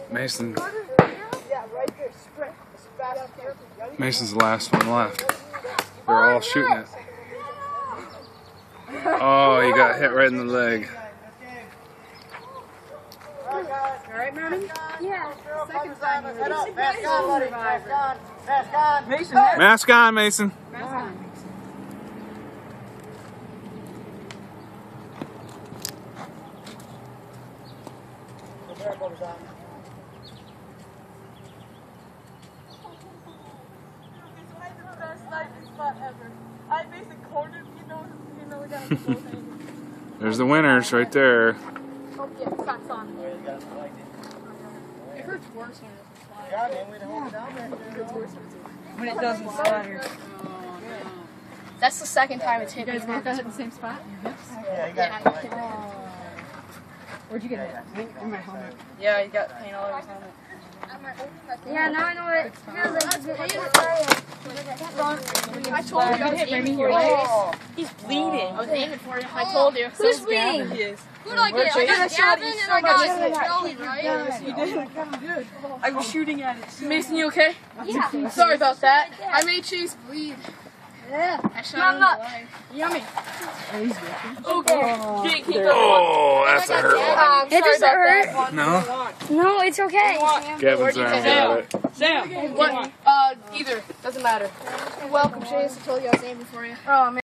Mason. Mason's the last one left. They're all shooting it. Oh, he got hit right in the leg. Alright, Mommy? Yeah. Second time. Mason, Mask on, Mason. mask on. I basically cornered, we got the whole thing. There's the winners right there. Oh yeah, that's on. It hurts worse when it's flying. It hurts worse When it doesn't splatter. That's the second time it's hit me. You guys both got hit in the same spot? Your hips? Yeah, Where'd you get it? In my helmet. yeah, you got paint all over his helmet. Yeah, now I know what it feels like to get I told you I was aiming for you. He's bleeding. I was aiming for you. I told you. Who's bleeding? Who did I get? I got Gavin and I got Joey, right? Yes, you did. I was shooting at it. Mason, you okay? Yeah. Sorry about that. I made Chase bleed. Yeah. I shot him in the leg. Yummy. Okay. Oh, that's a hurt It doesn't hurt. one. No? No, it's okay. Gavin's arm got it. Sam, What? Either. Doesn't matter. You're welcome, Chase. I told you I was aiming for you. Oh, man.